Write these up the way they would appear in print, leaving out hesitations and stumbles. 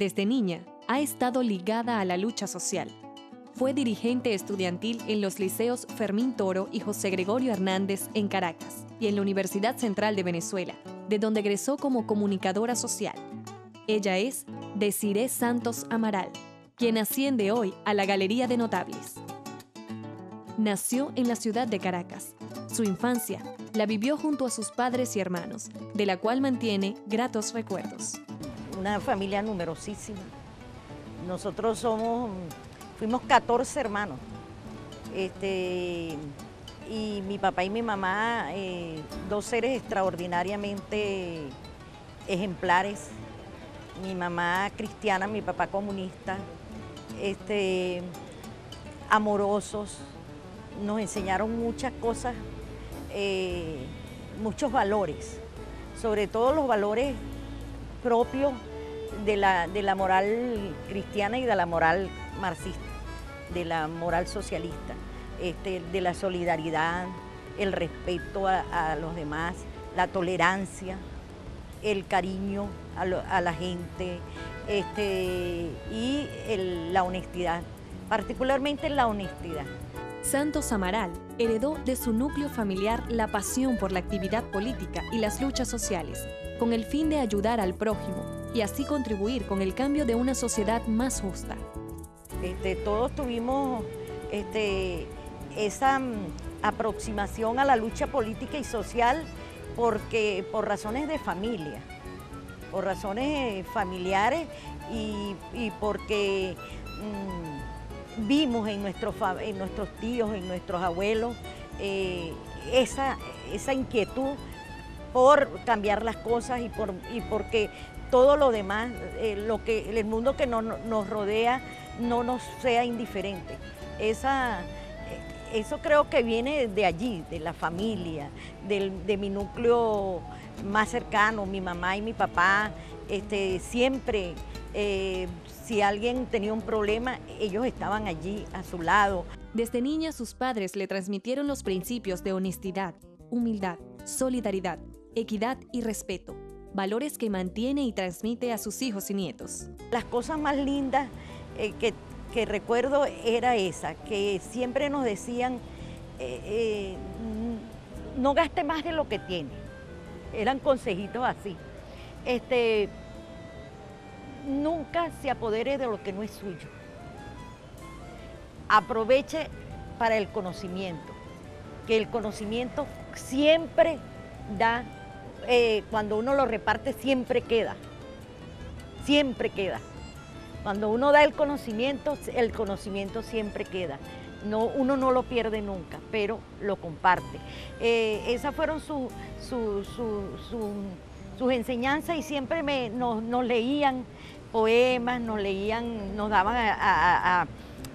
Desde niña, ha estado ligada a la lucha social. Fue dirigente estudiantil en los liceos Fermín Toro y José Gregorio Hernández en Caracas y en la Universidad Central de Venezuela, de donde egresó como comunicadora social. Ella es Desiree Santos Amaral, quien asciende hoy a la Galería de Notables. Nació en la ciudad de Caracas. Su infancia la vivió junto a sus padres y hermanos, de la cual mantiene gratos recuerdos. Una familia numerosísima. Nosotros fuimos 14 hermanos. Y mi papá y mi mamá, dos seres extraordinariamente ejemplares. Mi mamá cristiana, mi papá comunista, amorosos. Nos enseñaron muchas cosas, muchos valores, sobre todo los valores propios de la moral cristiana y de la moral marxista, de la moral socialista, de la solidaridad, el respeto a los demás, la tolerancia, el cariño a la gente y la honestidad, particularmente la honestidad. Santos Amaral heredó de su núcleo familiar la pasión por la actividad política y las luchas sociales, con el fin de ayudar al prójimo y así contribuir con el cambio de una sociedad más justa. Todos tuvimos esa aproximación a la lucha política y social por razones de familia, por razones familiares y porque vimos en nuestros tíos, en nuestros abuelos, esa inquietud por cambiar las cosas y porque todo lo demás, el mundo que nos rodea, no nos sea indiferente. Eso creo que viene de allí, de la familia, de mi núcleo más cercano, mi mamá y mi papá. Siempre, si alguien tenía un problema, ellos estaban allí a su lado. Desde niña sus padres le transmitieron los principios de honestidad, humildad, solidaridad, equidad y respeto, valores que mantiene y transmite a sus hijos y nietos. Las cosas más lindas que recuerdo era esa, que siempre nos decían, no gaste más de lo que tiene. Eran consejitos así. Nunca se apodere de lo que no es suyo. Aproveche para el conocimiento, que el conocimiento siempre da, cuando uno lo reparte siempre queda, siempre queda. Cuando uno da el conocimiento siempre queda. Uno no lo pierde nunca, pero lo comparte. Esas fueron sus enseñanzas y siempre nos leían poemas, nos daban a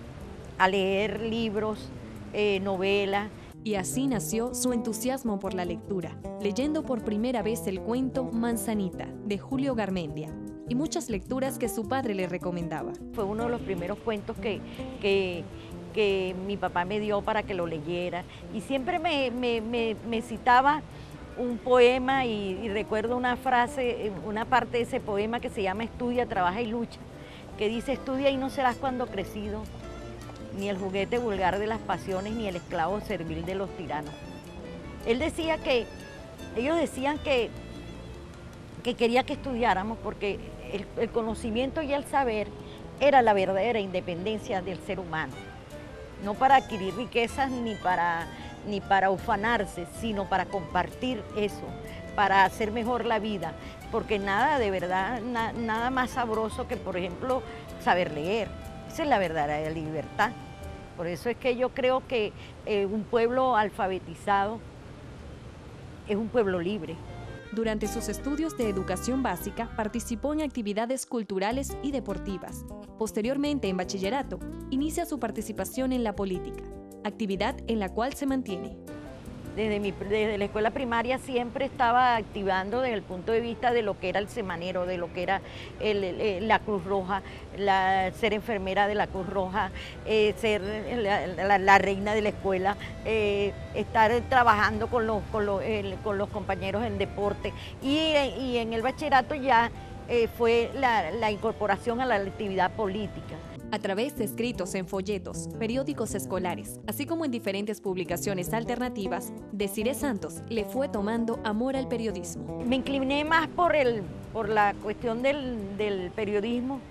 leer libros, novelas. Y así nació su entusiasmo por la lectura, leyendo por primera vez el cuento Manzanita, de Julio Garmendia, y muchas lecturas que su padre le recomendaba. Fue uno de los primeros cuentos que mi papá me dio para que lo leyera, y siempre me citaba un poema y recuerdo una frase, una parte de ese poema que se llama Estudia, trabaja y lucha, que dice: estudia y no serás cuando crecido, ni el juguete vulgar de las pasiones, ni el esclavo servil de los tiranos. Ellos decían que quería que estudiáramos porque el conocimiento y el saber era la verdadera independencia del ser humano. No para adquirir riquezas ni para ufanarse, sino para compartir eso, para hacer mejor la vida. Porque nada, de verdad, nada más sabroso que, por ejemplo, saber leer. Esa es la verdadera libertad. Por eso es que yo creo que un pueblo alfabetizado es un pueblo libre. Durante sus estudios de educación básica participó en actividades culturales y deportivas. Posteriormente, en bachillerato, inicia su participación en la política, actividad en la cual se mantiene. Desde la escuela primaria siempre estaba activando desde el punto de vista de lo que era el semanero, de lo que era la Cruz Roja, ser enfermera de la Cruz Roja, ser la reina de la escuela, estar trabajando con los compañeros en deporte. Y en el bachillerato ya fue la incorporación a la actividad política. A través de escritos en folletos, periódicos escolares, así como en diferentes publicaciones alternativas, Desiree Santos le fue tomando amor al periodismo. Me incliné más por la cuestión del periodismo,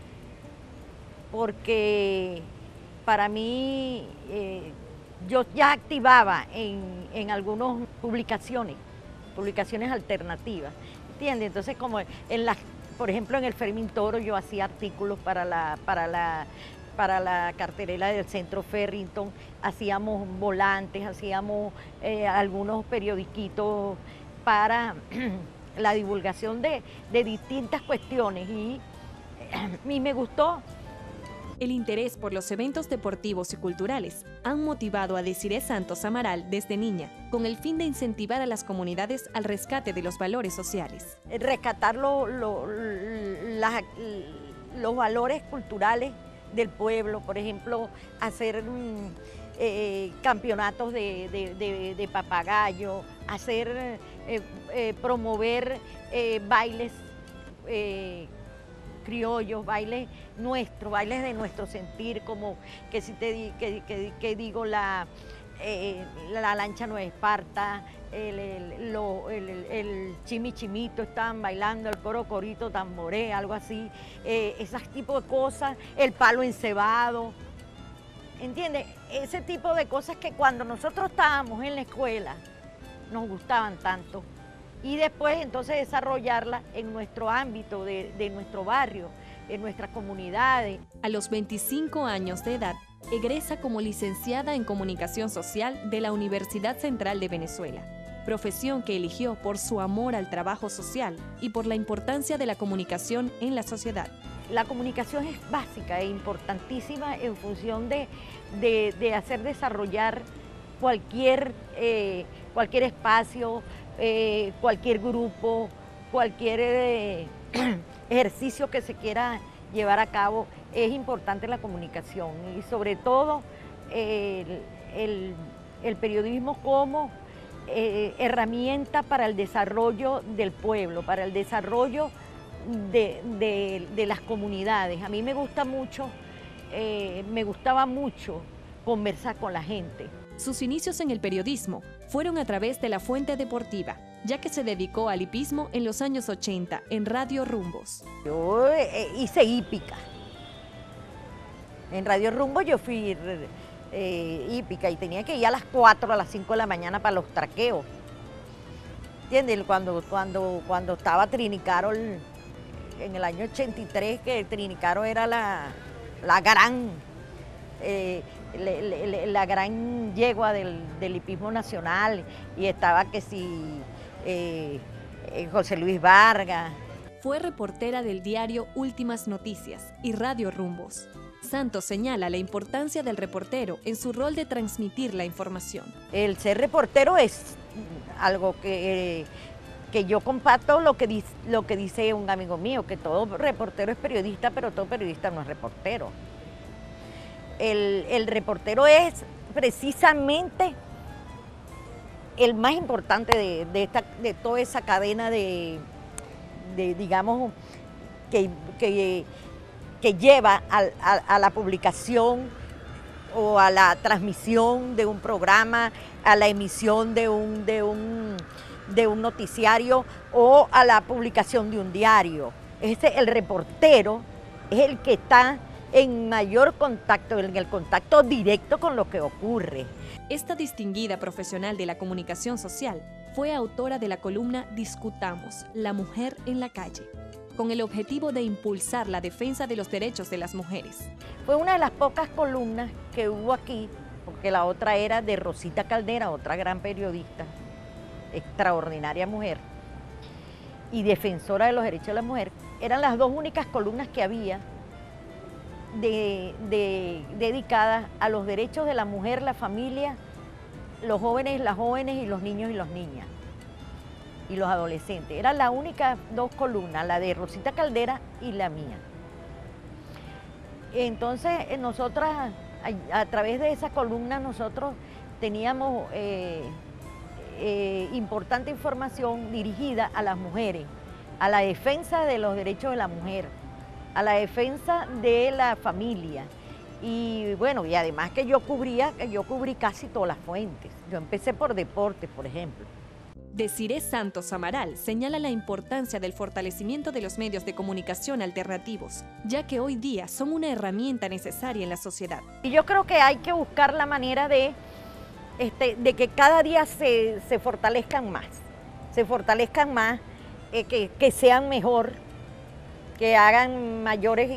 porque para mí yo ya activaba en algunas publicaciones alternativas, ¿entiendes? Entonces, como por ejemplo, en el Fermín Toro yo hacía artículos para la cartelera del Centro Ferrington, hacíamos volantes, hacíamos algunos periodiquitos para la divulgación de distintas cuestiones y me gustó. El interés por los eventos deportivos y culturales han motivado a Desiree Santos Amaral desde niña, con el fin de incentivar a las comunidades al rescate de los valores sociales. Rescatar los valores culturales del pueblo, por ejemplo, hacer campeonatos de papagayo, promover bailes criollos, bailes de nuestro sentir, como que si que digo la lancha Nueva Esparta, el chimichimito estaban bailando, el corito tamboré, algo así, esos tipos de cosas, el palo encebado, ¿entiendes? Ese tipo de cosas que cuando nosotros estábamos en la escuela nos gustaban tanto. Y después entonces desarrollarla en nuestro ámbito, de nuestro barrio, en nuestras comunidades. A los 25 años de edad, egresa como licenciada en Comunicación Social de la Universidad Central de Venezuela, profesión que eligió por su amor al trabajo social y por la importancia de la comunicación en la sociedad. La comunicación es básica e importantísima en función de hacer desarrollar cualquier espacio, cualquier grupo, cualquier ejercicio que se quiera llevar a cabo. Es importante la comunicación y sobre todo el periodismo como herramienta para el desarrollo del pueblo, para el desarrollo de las comunidades. A mí me gustaba mucho conversar con la gente. Sus inicios en el periodismo fueron a través de La Fuente Deportiva, ya que se dedicó al hipismo en los años 80 en Radio Rumbos. Yo hice hípica. En Radio Rumbo yo fui hípica y tenía que ir a las 4, a las 5 de la mañana para los traqueos. ¿Entiendes? Cuando estaba Trinicaro en el año 83, que Trinicaro era la gran yegua del hipismo nacional, y estaba que si José Luis Vargas. Fue reportera del diario Últimas Noticias y Radio Rumbos. Santos señala la importancia del reportero en su rol de transmitir la información. El ser reportero es algo que yo comparto lo que dice un amigo mío, que todo reportero es periodista, pero todo periodista no es reportero. El reportero es precisamente el más importante de toda esa cadena digamos, que lleva a la publicación o a la transmisión de un programa, a la emisión de un noticiario o a la publicación de un diario. El reportero es el que está en mayor contacto, en el contacto directo con lo que ocurre. Esta distinguida profesional de la comunicación social fue autora de la columna Discutamos, la mujer en la calle, con el objetivo de impulsar la defensa de los derechos de las mujeres. Fue una de las pocas columnas que hubo aquí, porque la otra era de Rosita Caldera, otra gran periodista, extraordinaria mujer y defensora de los derechos de la mujer. Eran las dos únicas columnas que había dedicadas a los derechos de la mujer, la familia, los jóvenes, las jóvenes y los niños y las niñas y los adolescentes. Eran las únicas dos columnas, la de Rosita Caldera y la mía. Entonces nosotras, a través de esa columna, nosotros teníamos importante información dirigida a las mujeres, a la defensa de los derechos de la mujer, a la defensa de la familia. Y bueno, y además que yo cubrí casi todas las fuentes. Yo empecé por deportes, por ejemplo. Desiré Santos Amaral señala la importancia del fortalecimiento de los medios de comunicación alternativos, ya que hoy día son una herramienta necesaria en la sociedad. Y yo creo que hay que buscar la manera de que cada día se fortalezcan más, que sean mejor, que hagan mayores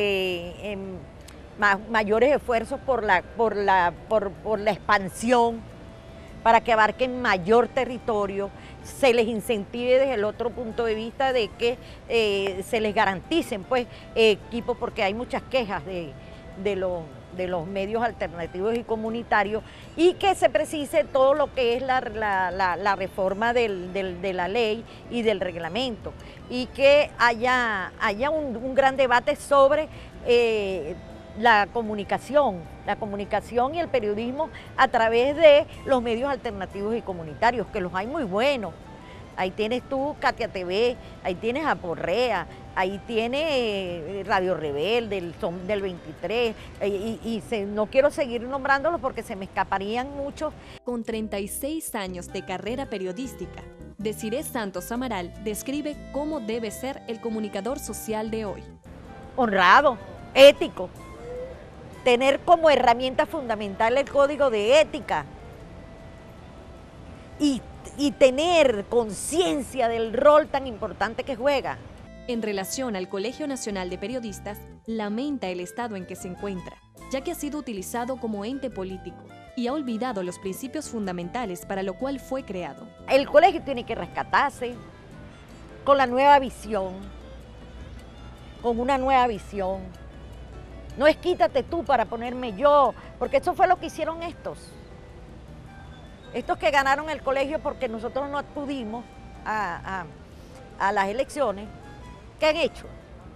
esfuerzos por la expansión, para que abarquen mayor territorio, se les incentive desde el otro punto de vista de que se les garanticen pues equipos, porque hay muchas quejas de los medios alternativos y comunitarios, y que se precise todo lo que es la reforma de la ley y del reglamento, y que haya un gran debate sobre la comunicación y el periodismo a través de los medios alternativos y comunitarios, que los hay muy buenos. Ahí tienes tú Katia TV, ahí tienes Aporrea, ahí tienes Radio Rebelde, el Son del 23, no quiero seguir nombrándolos porque se me escaparían muchos. Con 36 años de carrera periodística, Desiré Santos Amaral describe cómo debe ser el comunicador social de hoy. Honrado, ético, tener como herramienta fundamental el código de ética y tener conciencia del rol tan importante que juega. En relación al Colegio Nacional de Periodistas, lamenta el estado en que se encuentra, ya que ha sido utilizado como ente político y ha olvidado los principios fundamentales para lo cual fue creado. El colegio tiene que rescatarse con la nueva visión, con una nueva visión. No es quítate tú para ponerme yo, porque eso fue lo que hicieron estos que ganaron el colegio porque nosotros no acudimos a las elecciones. ¿Qué han hecho?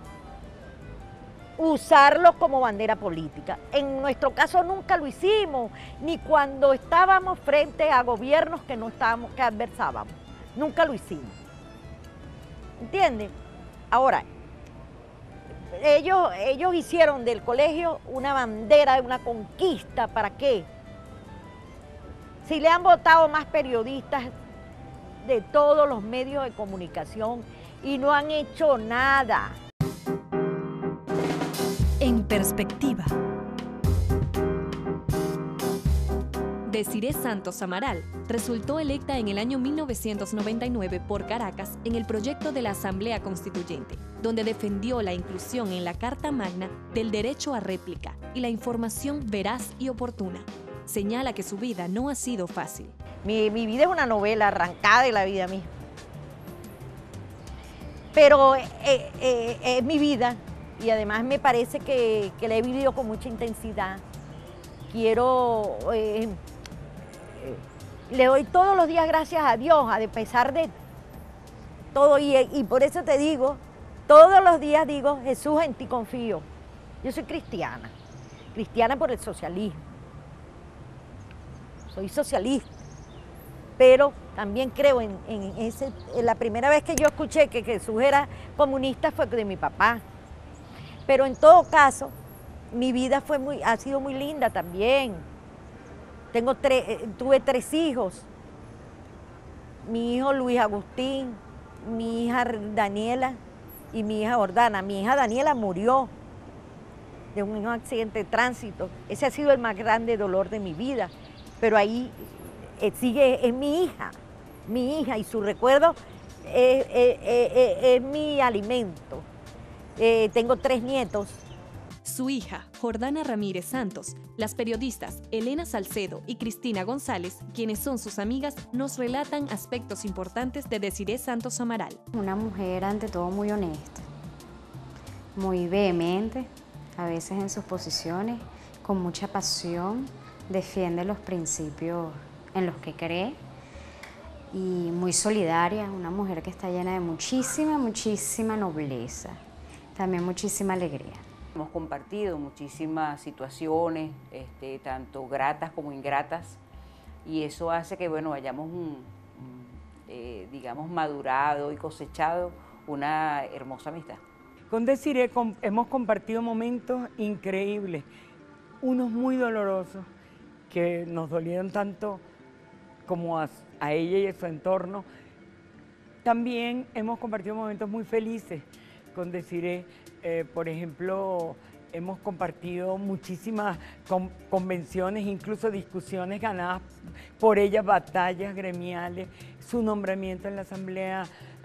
Usarlo como bandera política. En nuestro caso nunca lo hicimos, ni cuando estábamos frente a gobiernos que adversábamos. Nunca lo hicimos. ¿Entiendes? Ahora, ellos hicieron del colegio una bandera, una conquista. ¿Para qué? Si le han votado más periodistas de todos los medios de comunicación y no han hecho nada. En perspectiva. Desiré Santos Amaral resultó electa en el año 1999 por Caracas en el proyecto de la Asamblea Constituyente, donde defendió la inclusión en la Carta Magna del derecho a réplica y la información veraz y oportuna. Señala que su vida no ha sido fácil. Mi vida es una novela arrancada de la vida misma. Pero es mi vida y además me parece que la he vivido con mucha intensidad. Quiero... le doy todos los días gracias a Dios, a pesar de todo. Y por eso te digo, todos los días digo, Jesús, en ti confío. Yo soy cristiana por el socialismo. Soy socialista, pero también creo en la primera vez que yo escuché que Jesús era comunista fue de mi papá. Pero en todo caso, mi vida ha sido muy linda también. Tuve 3 hijos. Mi hijo Luis Agustín, mi hija Daniela y mi hija Jordana. Mi hija Daniela murió de un accidente de tránsito. Ese ha sido el más grande dolor de mi vida. Pero ahí es mi hija y su recuerdo es mi alimento. Tengo 3 nietos. Su hija, Jordana Ramírez Santos, las periodistas Elena Salcedo y Cristina González, quienes son sus amigas, nos relatan aspectos importantes de Desiré Santos Amaral. Una mujer ante todo muy honesta, muy vehemente, a veces en sus posiciones, con mucha pasión, defiende los principios en los que cree y muy solidaria, una mujer que está llena de muchísima nobleza, también muchísima alegría. Hemos compartido muchísimas situaciones, tanto gratas como ingratas, y eso hace que, bueno, hayamos, digamos, madurado y cosechado una hermosa amistad. Con Desiree hemos compartido momentos increíbles, unos muy dolorosos que nos dolieron tanto como a ella y a su entorno. También hemos compartido momentos muy felices con Desiree. Por ejemplo, hemos compartido muchísimas convenciones, incluso discusiones ganadas por ella, batallas gremiales, su nombramiento en la Asamblea,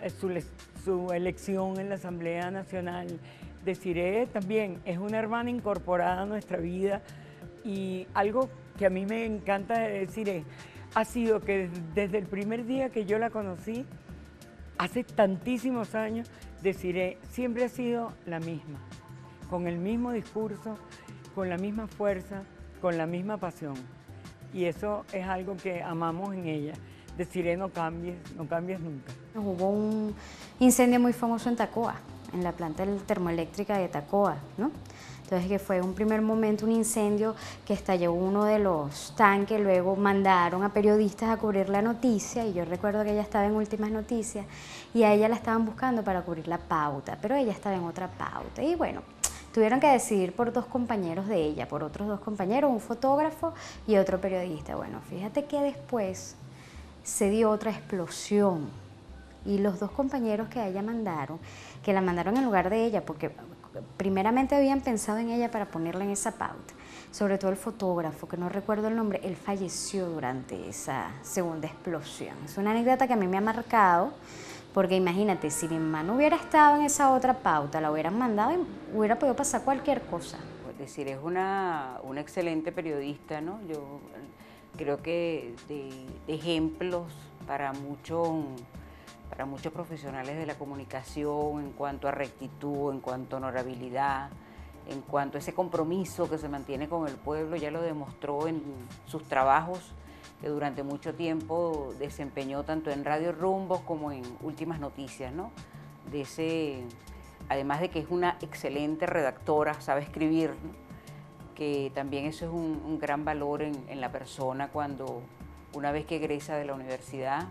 su elección en la Asamblea Nacional. Desiree también es una hermana incorporada a nuestra vida, y algo que a mí me encanta de Desiree ha sido que desde el primer día que yo la conocí, hace tantísimos años, Desiree siempre ha sido la misma, con el mismo discurso, con la misma fuerza, con la misma pasión. Y eso es algo que amamos en ella. Desiree, no cambies nunca. Hubo un incendio muy famoso en Tacoa, en la planta termoeléctrica de Tacoa, ¿no? Entonces, que fue un primer momento un incendio que estalló uno de los tanques, luego mandaron a periodistas a cubrir la noticia, y yo recuerdo que ella estaba en Últimas Noticias y a ella la estaban buscando para cubrir la pauta, pero ella estaba en otra pauta, y bueno, tuvieron que decidir por dos compañeros de ella, por otros dos compañeros, un fotógrafo y otro periodista. Bueno, fíjate que después se dio otra explosión, y los dos compañeros que a ella mandaron, que la mandaron en lugar de ella, porque primeramente habían pensado en ella para ponerla en esa pauta, sobre todo el fotógrafo, que no recuerdo el nombre, él falleció durante esa segunda explosión. Es una anécdota que a mí me ha marcado, porque imagínate, si mi mamá no hubiera estado en esa otra pauta, la hubieran mandado y hubiera podido pasar cualquier cosa. Es decir, es una excelente periodista, ¿no? Yo creo que de ejemplos para muchos profesionales de la comunicación en cuanto a rectitud, en cuanto a honorabilidad, en cuanto a ese compromiso que se mantiene con el pueblo. Ya lo demostró en sus trabajos que durante mucho tiempo desempeñó tanto en Radio Rumbo como en Últimas Noticias, ¿no? Además de que es una excelente redactora, sabe escribir, ¿no? Que también eso es un gran valor en la persona cuando una vez que egresa de la universidad,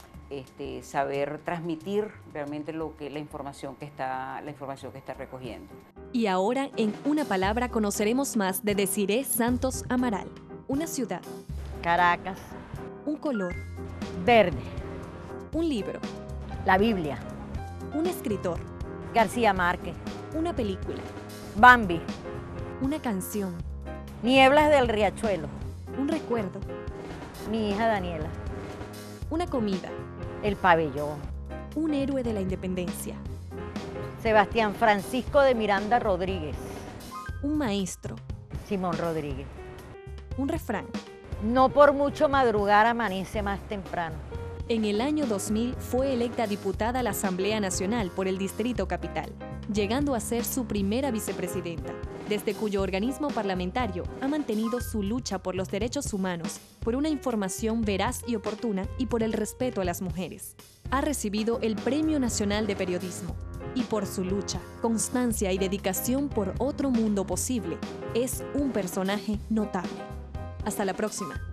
saber transmitir realmente la información que está recogiendo. Y ahora, en una palabra, conoceremos más de Desiree Santos Amaral. Una ciudad. Caracas. Un color. Verde. Un libro. La Biblia. Un escritor. García Márquez. Una película. Bambi. Una canción. Nieblas del Riachuelo. Un recuerdo. Mi hija Daniela. Una comida. El pabellón. Un héroe de la independencia. Sebastián Francisco de Miranda Rodríguez. Un maestro. Simón Rodríguez. Un refrán. No por mucho madrugar amanece más temprano. En el año 2000 fue electa diputada a la Asamblea Nacional por el Distrito Capital, llegando a ser su primera vicepresidenta, desde cuyo organismo parlamentario ha mantenido su lucha por los derechos humanos, por una información veraz y oportuna y por el respeto a las mujeres. Ha recibido el Premio Nacional de Periodismo y por su lucha, constancia y dedicación por otro mundo posible, es un personaje notable. Hasta la próxima.